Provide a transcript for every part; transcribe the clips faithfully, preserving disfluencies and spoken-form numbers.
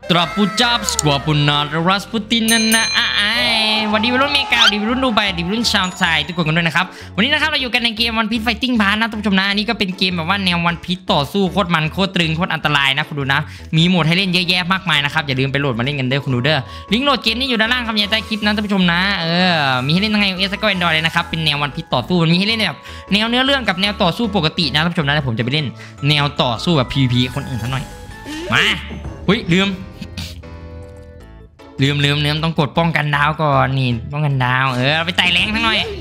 ตราปูจับสกวาปุนารัสปูตินนันนะอ่ะไอ้วันนี้วัยรุ่นเมกาดีวัยรุ่นดูไบดีวัยรุ่นชาวไทยทุกคนกันด้วยนะครับวันนี้นะครับเราอยู่กันในเกมวันพีซไฟติ้งพาร์ทนะท่านผู้ชมนะอันนี้ก็เป็นเกมแบบว่าแนววันพีซต่อสู้โคตรมันโคตรตรึงโคตรอันตรายนะคุณดูนะมีโหมดให้เล่นเยอะแยะมากมายนะครับอย่าลืมไปโหลดมาเล่นกันเด้อคุณดูเด้อลิงก์โหลดเกมนี้อยู่ด้านล่างคำบรรยายใต้คลิปนะท่านผู้ชมนะเออมีให้เล่นทั้งไอโอเอสก็แอนดรอยเลยนะครับเป็นแนววันพีซต่อสู้มันมีให้เล่นแบบแนวเนื้อเรื่องกับแนวต่อสู้ปกตินะท่านผู้ชมนะแล้วผมจะไปเล่นแนวต่อสู้แบบ พี วี พี คนอื่นท่านหน่อยมาเฮ้ยลืมลืมลืมลืมต้องกดป้องกันดาวก่อนนี่ป้องกันดาวเออไปไต่แรงทั้งหน่อย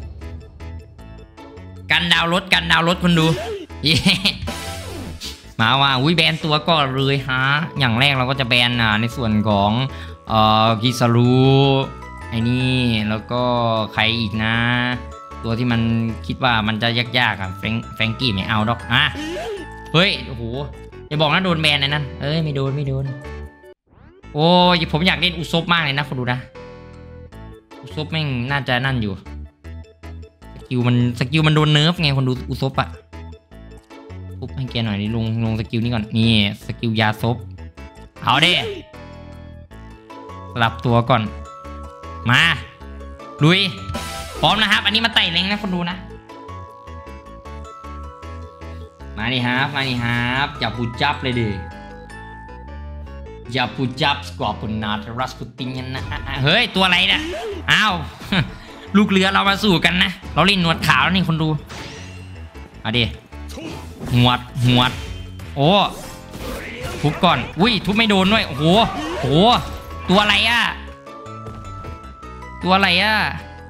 กันดาวรถกันดาวรถคนดูมาว่าอุ้ยแบนตัวก็เลยฮะอย่างแรกเราก็จะแบนอ่าในส่วนของเอ่อกิซารุไอ้นี่แล้วก็ใครอีกนะตัวที่มันคิดว่ามันจะยากๆอ่ะแฟงแฟงกี้ไม่เอาดอกอ่ะเฮ้ยโอ้โหอย่าบอกนะโดนแบนนะนั่นเอ้ยไม่โดนไม่โดนโอ้ยผมอยากเล่นอุซบมากเลยนะคุณดูนะอุซบแม่งน่าจะนั่นอยู่สกิลมันสกิลมันโดนเนิร์ฟไงคนดูอุซบอะปุ๊บให้แกหน่อยนี่ลงลงสกิลนี้ก่อนนี่สกิลยาซบเอาดิสลับตัวก่อนมาลุยพร้อมนะครับอันนี้มาไต่แรงนะคนดูนะมาดิครับมาดิครับอย่าพูดจับเลยดิอย่าพูดจับสกอร์ปุนาทรัสปุตินยันนะเฮ้ยตัวอะไรเนี่ยอ้าวลูกเรือเรามาสู่กันนะเราเล่นหนวดขาวแล้วนี่คนดูเอาดิหวดหวดโอ้ทุบก่อนอุ้ยทุบไม่โดนด้วยโอ้โหโอ้ตัวอะไรอะตัวอะไรอะ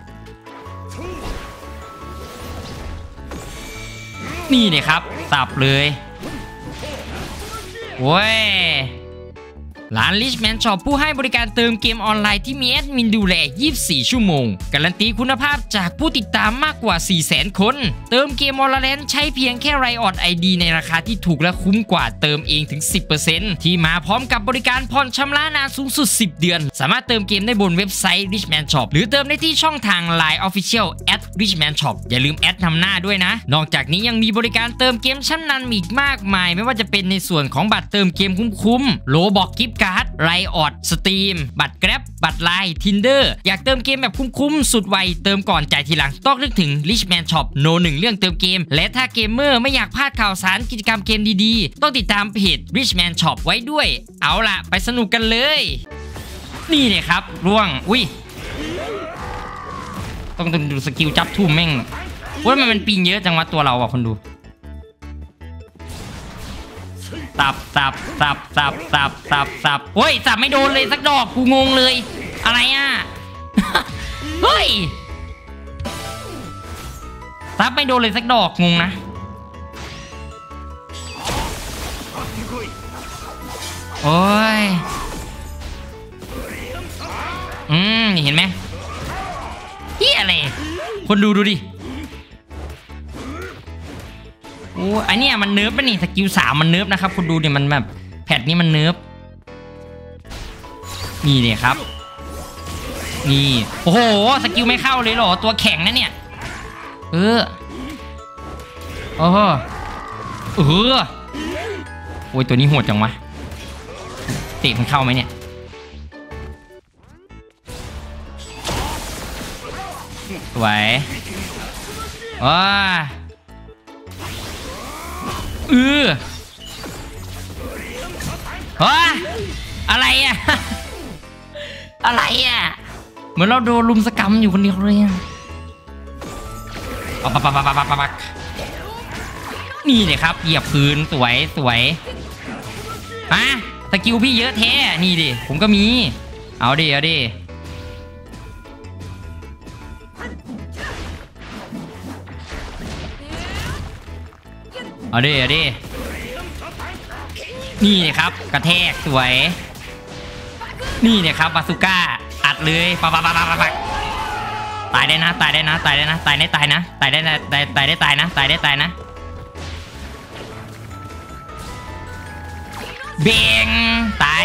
นี่เนี่ยครับสับเลยโว้ยร้าน Richman Shop ผู้ให้บริการเติมเกมออนไลน์ที่มีแอดมินดูแลยี่สิบสี่ชั่วโมงการันตีคุณภาพจากผู้ติดตามมากกว่า สี่แสน คนเติมเกม Valorant ใช้เพียงแค่ Riot ไอ ดี ในราคาที่ถูกและคุ้มกว่าเติมเองถึง สิบเปอร์เซ็นต์ ที่มาพร้อมกับบริการผ่อนชำระนานสูงสุดสิบเดือนสามารถเติมเกมได้บนเว็บไซต์ Richman Shop หรือเติมได้ที่ช่องทาง ไลน์ Official แอท Richman Shop อย่าลืมแอดนำหน้าด้วยนะนอกจากนี้ยังมีบริการเติมเกมชั้นนำอีกมากมายไม่ว่าจะเป็นในส่วนของบัตรเติมเกมคุ้มๆ Roblox Gift Card Riotออดสตรีมบัตรแกร็บบัตรไลน์ Tinder อยากเติมเกมแบบคุ้มๆสุดไวเติมก่อนจ่ายทีหลังต้องนึกถึง Richman Shop โนหนึ่งเรื่องเติมเกมและถ้าเกมเมอร์ไม่อยากพลาดข่าวสารกิจกรรมเกมดีๆต้องติดตามเพจ Richman Shop ไว้ด้วยเอาล่ะไปสนุกกันเลยนี่เลยครับร่วงอุ้ยต้องดูสกิลจับทุ่มแม่งว่ามันเป็นปีนเยอะจังวะตัวเราอ่ะคนดูสับสับสับสับสับสับสับเฮ้ยสับไม่โดนเลยสักดอกกูงงเลยอะไรอ่ะ เฮ้ยสับไม่โดนเลยสักดอกงงนะโอ้ยอืมเห็นไหมเฮียอะไรคนดูดูดิโอ้อันนี้มันเนิร์ฟป่ะนี่สกิลสามมันเนิร์ฟนะครับคุณดูเนี่ยมันแบบแพทนี้มันเนิร์ฟนี่เนี่ยครับนี่โอ้โหสกิลไม่เข้าเลยหรอตัวแข็งนะเนี่ยเออโอ้โหเออโอ้ยตัวนี้โหดจังวะเตะมันเข้าไหมเนี่ยสวยว้าเออฮะอะไรอ่ะอะไรอ่ะเหมือนเราโดนลุมสกรรมอยู่คนเดียวเลยอ่ะปักปักปักปักปักปักนี่เลยครับเหยียบพื้นสวยสวยฮะสกิลพี่เยอะแท้นี่ดิผมก็มีเอาดิเอาดิเอาดิเอาดินี่เนี่ยครับกระแทกสวยนี่เนี่ยครับบาซูก้าอัดเลยปะปะปะปะปะตายได้นะตายได้นะตายได้นะตายได้ตายนะตายได้ตายตายได้ตายนะตายได้ตายนะเบงตาย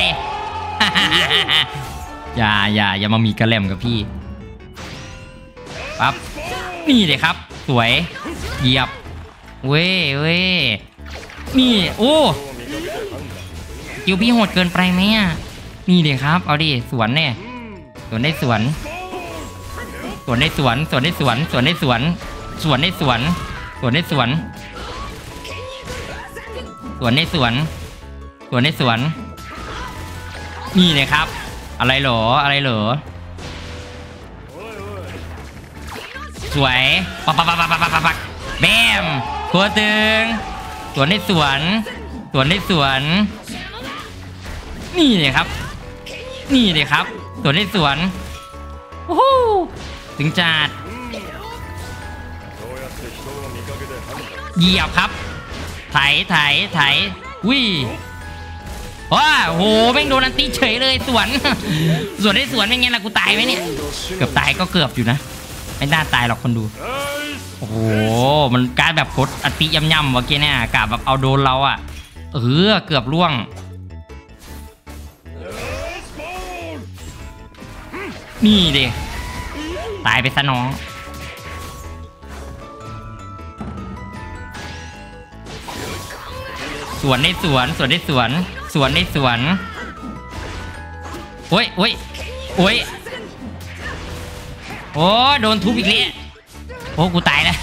อย่าอย่าอย่ามามีกระแลมกับพี่ปั๊บนี่เลยครับสวยเหยียบเว้ยเว้ยนี่โอ้กิลพี่โหดเกินไปไหมอ่ะนี่เดี๋ยวครับเอาดิสวนเนี่ยสวนได้สวนสวนได้สวนสวนได้สวนสวนได้สวนสวนได้สวนสวนได้สวนสวนได้สวนสวนได้สวนนี่เลยครับอะไรเหรออะไรเหรอสวยปักปักปักปักปักปักปักแบมหัวตึงสวนได้สวนสวนได้สวนนี่เลยครับนี่เลยครับสวนได้สวนโอ้โหถึงจัดเหยียบครับไถไถไถวิ่งว้าโหแม่งโดนอันตีเฉยเลยสวนสวนได้สวนเป็นไงล่ะกูตายไหมเนี่ยเกือบตายก็เกือบอยู่นะไม่น่าตายหรอกคนดูโอ้โหมันการแบบกดอันตีย่ำๆเมื่อกี้เนี่ยกะแบบเอาโดนเราอ่ะเออเกือบล่วงนี่ดิตายไปซะน้องสวนในสวนสวนในสวนสวนในสวนโอ้ยโอ้ยโอ้ยโอ้โดนทุบอีกแล้วโอ้กูตายแล้ว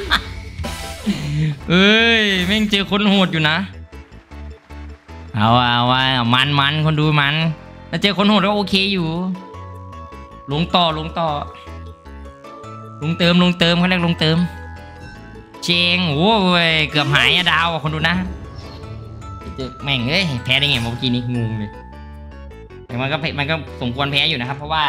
เอ้ยแม่งเจอคนโหดอยู่นะเอาเอาว่ามันมันคนดูมันถ้าเจอคนโหดก็โอเคอยู่ลงต่อลงต่อลงเติมลงเติมเขาเรียกลงเติมเจงโอ้ยเกือบหายอะดาวคนดูนะแม่งเอ้ยแพ้ได้ไงเมื่อกี้นี้งงเลยแต่มันก็มันก็สมควรแพ้อยู่นะครับเพราะว่า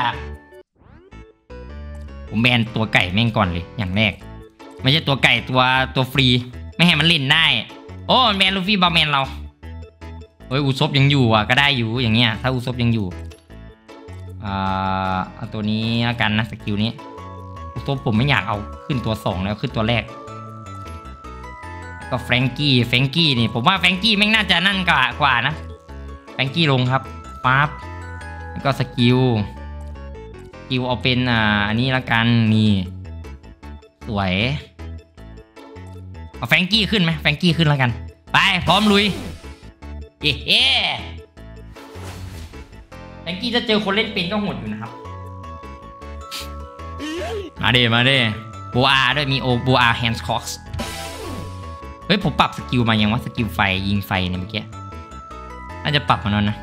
ผมแบนตัวไก่แม่งก่อนเลยอย่างแรกไม่ใช่ตัวไก่ตัวตัวฟรีไม่ให้มันเล่นได้โอ้แบนลูฟี่บาแมนเราเฮ้ยอุซบยังอยู่อ่ะก็ได้อยู่อย่างเงี้ยถ้าอุซบยังอยู่อ่าเอาตัวนี้แล้วกันนะสกิลนี้อุซบผมไม่อยากเอาขึ้นตัวสองแล้วขึ้นตัวแรกก็แฟรงกี้แฟรงกี้นี่ผมว่าแฟรงกี้แม่งน่าจะนั่นกว่ากว่านะแฟรงกี้ลงครับปั๊บแล้วก็สกิลสกิลเอาเป็นอ่าอันนี้ละกันนี่สวยเอาแฟรงกี้ขึ้นไหมแฟรงกี้ขึ้นแล้วกันไปพร้อมลุยเอ๊ะแฟรงกี้จะเจอคนเล่นเป็นก็โหดอยู่นะครับมาเดมาเดโบอาด้วยมีโอโบอาแฮนด์คอกส์เฮ้ยผมปรับสกิลมายังว่าสกิลไฟยิงไฟเนี่ยเมื่อกี้น่าจะปรับมาแล้วนะ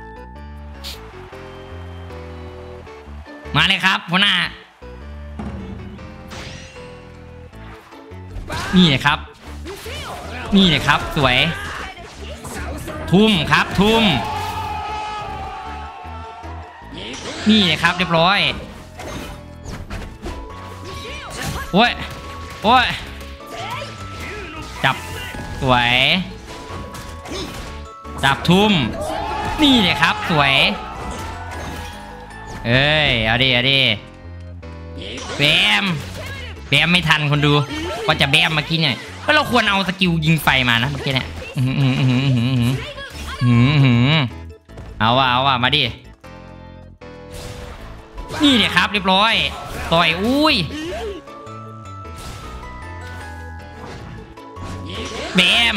มาเลยครับหัวหน้านี่เลยครับนี่เลยครับสวยทุ่มครับทุ่มนี่เลยครับเรียบร้อยโอ้ยโอ้ยจับสวยจับทุ่มนี่เลยครับสวยเอ้ยเอาดิเอาดิแบมแบมไม่ทันคนดูก็จะแบมเมื่อกี้เนี่ยก็เราควรเอาสกิลยิงไฟมานะเมื่อกี้เนี่ยเอาว่ะเอาว่ะมาดินี่เนี่ยครับเรียบร้อยต่อยอุ้ยแบม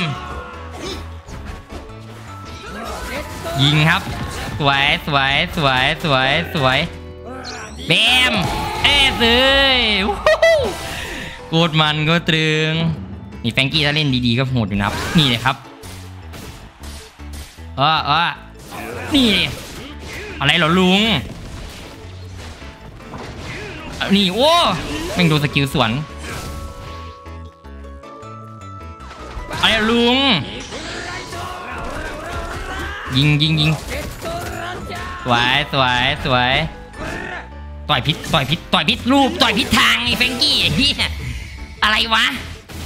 ยิงครับสวยสวยสวยสวยสวยแบมเอ้ยเลยโคตรมันก็ตรึงนี่แฟรงกี้ถ้าเล่นดีๆก็โหดอยู่นะครับนี่เลยครับเออเออนี่อะไรเหรอลุงนี่โอ้แม่งดูสกิลสวนอะไรลุงยิงยิงยิงสวยสวยสวยต่อยพิษต่อยพิษต่อยพิษรูปต่อยพิษทางไอ้แฟรงกี้เฮียอะไรวะ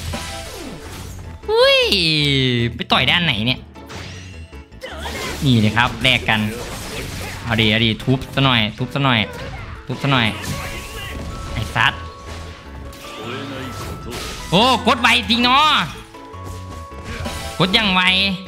อุ้ยไปต่อยด้านไหนเนี่ยนี่เลยครับแลกกันเอาดีเอาดีทุบซะหน่อยทุบซะหน่อยทุบซะหน่อยไอ้ซัดโอ้กดไวจริงเนาะกดยังไว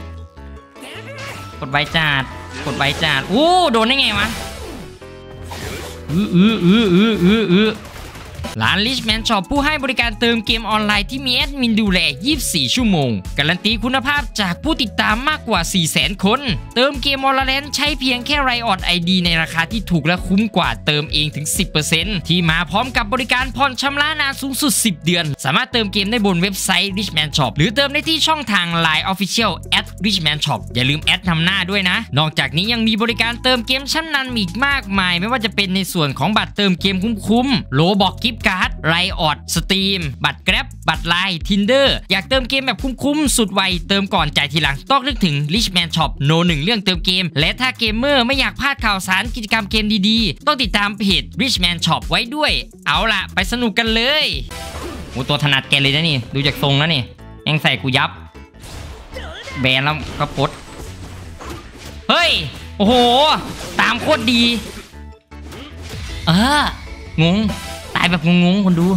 กดไวจัดกดไวจัดโอ้โดนได้ไงวะอืออืออืออืออืออือร้าน Richman Shop ผู้ให้บริการเติมเกมออนไลน์ที่มีแอดมินดูแลยี่สิบสี่ชั่วโมงการันตีคุณภาพจากผู้ติดตามมากกว่า สี่แสน คนเติมเกม Valorant ใช้เพียงแค่ Riot ไอ ดี ในราคาที่ถูกและคุ้มกว่าเติมเองถึง สิบเปอร์เซ็นต์ ที่มาพร้อมกับบริการผ่อนชำระนานสูงสุดสิบเดือนสามารถเติมเกมได้บนเว็บไซต์ Richman Shop หรือเติมได้ที่ช่องทาง ไลน์ Official แอท Richman Shop อย่าลืมแอดนำหน้าด้วยนะนอกจากนี้ยังมีบริการเติมเกมชั้นนำอีกมากมายไม่ว่าจะเป็นในส่วนของบัตรเติมเกมคุ้มๆโลบอกกิฟต์การ์ดไรออดสตรีมบัตรแกร็บบัตรไลน์ Tinder อยากเติมเกมแบบคุ้มๆสุดไวเติมก่อนจ่ายทีหลังต้องนึกถึง Richman Shop โนหนึ่งเรื่องเติมเกมและถ้าเกมเมอร์ไม่อยากพลาดข่าวสารกิจกรรมเกมดีๆต้องติดตามเพจ Richman Shop ไว้ด้วยเอาล่ะไปสนุกกันเลยโอ้ตัวถนัดแกเลยนะนี่ดูจากทรงแล้วนี่ยังใส่กูยับแบนแล้วก็ปลดเฮ้ยโอ้โหตามโคตรดีเอองงตายแบบงงๆคนดู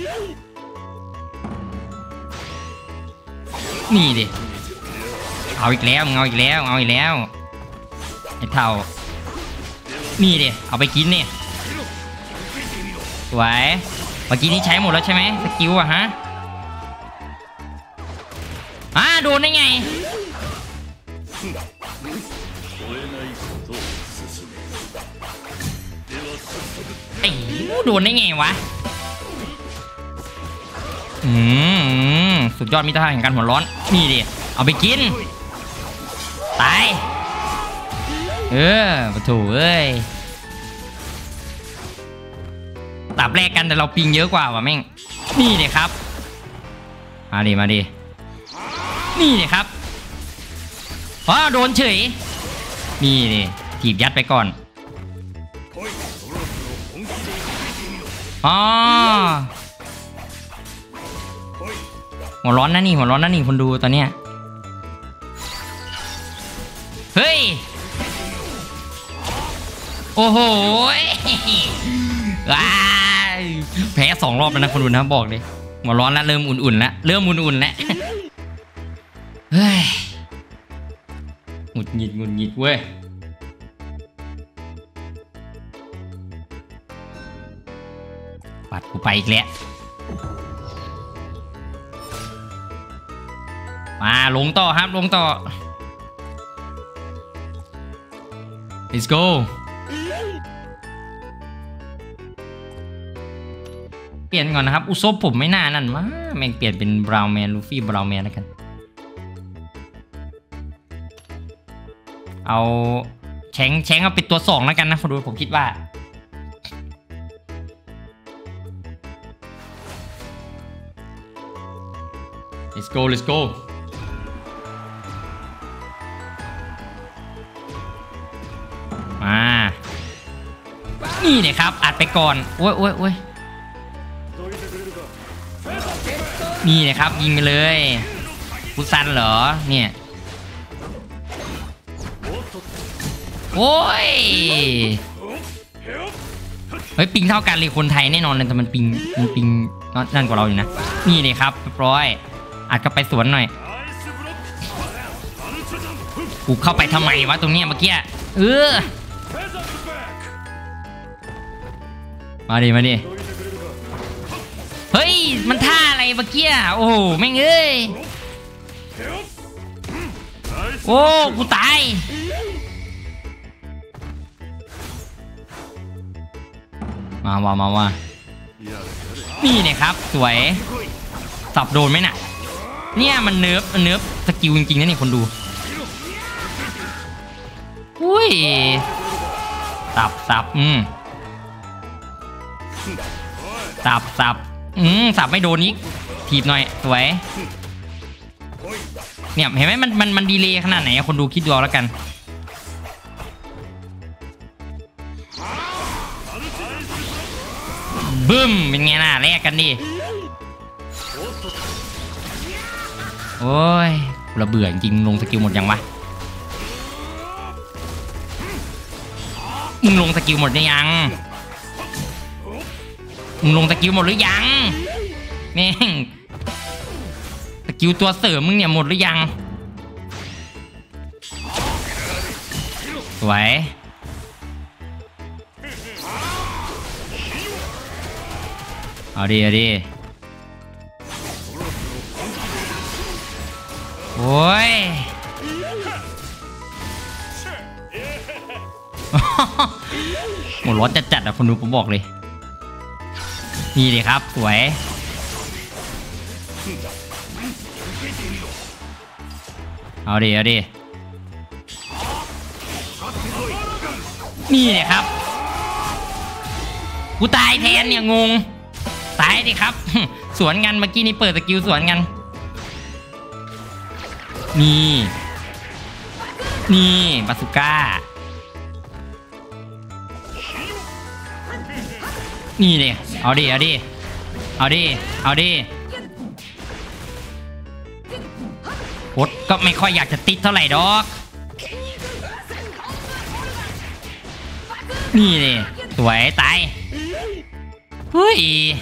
นี่ดิเอาอีกแล้วเอาอีกแล้วเอาอีกแล้วไอ้เท่านี่ดิเอาไปกินนี่สวยเมื่อกี้นี้ใช้หมดแล้วใช่ไหมสกิลอะฮะอ่าโดนได้ไงไอ้โดนได้ไงวะอืมสุดยอดมิตรภาพแห่งการหัวร้อนนี่ดิเอาไปกินตายเออปะโถเอ้ยตับแรกกันแต่เราปิงเยอะกว่าวะแม่งนี่ดิครับมาดิมาดินี่ดิครับอ๋อโดนเฉยนี่ดิถีบยัดไปก่อนอ๋อหัวร้อนนะนี่หัวร้อนนะนี่คนดูตอนเนี้ยเฮ้ยโอ้โหว้าแพ้สองรอบแล้วนะคนดูนะบอกเลยหัวร้อนแล้วเริ่มอุ่นๆแล้วเริ่มอุ่นๆแล้วเฮ้ยหงุดหงิดหงุดหงิดเว้ยปัดกูไปอีกแล้วมาลงต่อครับลงต่อ let's go เปลี่ยนก่อนนะครับอุซบผมไม่น่านั่นมาแม่งเปลี่ยนเป็นบราวน์แมนลูฟี่บราวน์แมนแล้วกันเอาแชงแชงเอาปิดตัวสองแล้วกันนะคนดูผมคิดว่าlet's go let's go มานี่เนี่ยครับอัดไปก่อนโอ้ยโอ้ยโอ้ยนี่นะครับยิงไปเลยกูซันเหรอเนี่ยโอ้ยเฮ้ยปิงเท่ากันเลยคนไทยแน่นอนเลยแต่มันปิงมันปิงนั่นกว่าเราอยู่นะนี่เลยครับเรียบร้อยอาจก็ไปสวนหน่อยกูเข้าไปทำไมวะตรงเนี้ยเมื่อกี้เออมาดิมาดิเฮ้ยมันท่าอะไรเมื่อกี้โอ้โหแม่งเอ้ยโอ้กูตายมาว่ามาว่านี่เนี่ยครับสวยสับโดนไหมน่ะเนี่ยมันเนิร์ฟมันเนิร์ฟสกิลจริงๆนะนี่คนดูอุ้ยสับสับอืมสับสับอืมสับไม่โดนนี้ถีบหน่อยสวยเนี่ยเห็นไหมมันมันมันดีเลย์ขนาดไหนคนดูคิดดูแล้วกันบึ้มเป็นไงน่ะแลกกันดิโอ้ยเราเบื่อจริงลงสกิลหมดยังวะมึงลงสกิลหมดหรือยังมึงลงสกิลหมดหรือยังแม่งสกิลตัวเสริมมึงเนี่ยหมดหรือยังสวยเอาดิเอาดิโอ้ยหมดร้อนจัดๆอ่ะคนดูผมบอกเลยนี่เลยครับสวยเอาดิเอาดินี่เลยครับกูตายแทนเนี่ยงงตายดิครับสวนกันเมื่อกี้นี่เปิดสกิลสวนกันนี่นี่บาสุก้านี่เลยเอาดิเอาดิเอาดิเอาดิโคตรก็ไม่ค่อยอยากจะติดเท่าไหร่ดอกนี่เลยสวยตายเฮ้ย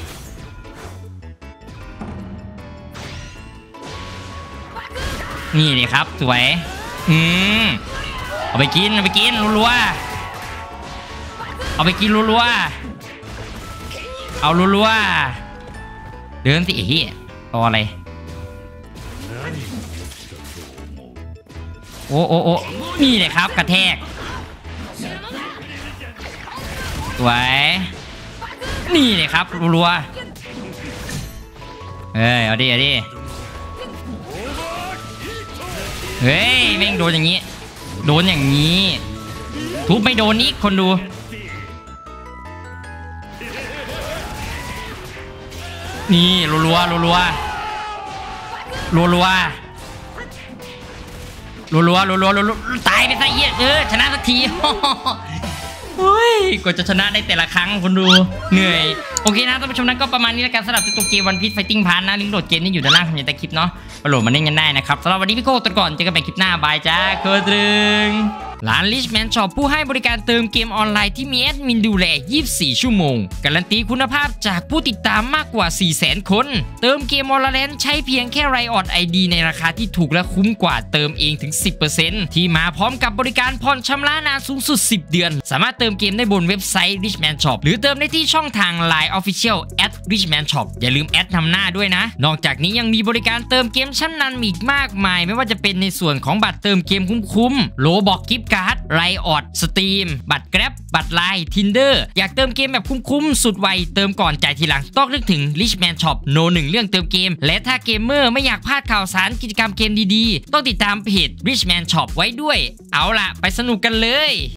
นี่เลยครับสวยอืมเอาไปกินเอาไปกินรัวๆเอาไปกินรัวๆเอารัวๆเดินสิเฮียรออะไรโอ้โอ้โอ้นี่เลยครับกระแทกสวยนี่เลยครับรัวๆเฮ้ยเอาดิเอาดิเฮ้ยแม่งโดนอย่างนี้โดนอย่างนี้ทุบไม่โดนนี่คนดูนี่รัวรัวรัวรัวรัวรัวรัวรัวรัวรัวตายไปซะเหี้ยเออชนะสักทีเฮ้ยกว่าจะชนะได้แต่ละครั้งคนดูเหนื่อยโอเคนะท่านผู้ชมนั้นก็ประมาณนี้แล้วกันสำหรับตัวเกมวันพีซไฟติ้งพาร์ทนะลิงก์โหลดเกมนี้อยู่ด้านล่างของใต้คลิปเนาะโหลดมาเล่นกันได้นะครับสำหรับวันนี้พี่โก้ตัวก่อนเจอกันใหม่คลิปหน้าบายจ้าเคอร์ตรึงร้าน Richman Shop ผู้ให้บริการเติมเกมออนไลน์ที่มีแอดมินดูแลยี่สิบสี่ชั่วโมงการันตีคุณภาพจากผู้ติดตามมากกว่า สี่แสน คนเติมเกมออนไลน์ใช้เพียงแค่ไรออด ไอ ดี ในราคาที่ถูกและคุ้มกว่าเติมเองถึง สิบเปอร์เซ็นต์ ที่มาพร้อมกับบริการผ่อนชำระนานสูงสุดสิบเดือนสามารถเติมเกมได้บนเว็บไซต์ Richman Shop หรือเติมได้ที่ช่องทาง ไลน์ Official แอท Richman Shop อย่าลืมแอดนำหน้าด้วยนะนอกจากนี้ยังมีบริการเติมเกมชั้นนำอีกมากมายไม่ว่าจะเป็นในส่วนของบัตรเติมเกมคุ้มๆโลบอกกิฟต์การ์ดไรออดสตรีมบัตรแกร็บบัตรไลน์ Tinder อยากเติมเกมแบบคุ้มๆสุดไวเติมก่อนจ่ายทีหลังต้องนึกถึง Richman Shop โนหนึ่งเรื่องเติมเกมและถ้าเกมเมอร์ไม่อยากพลาดข่าวสารกิจกรรมเกมดีๆต้องติดตามเพจ Richman Shop ไว้ด้วยเอาล่ะไปสนุกกันเลย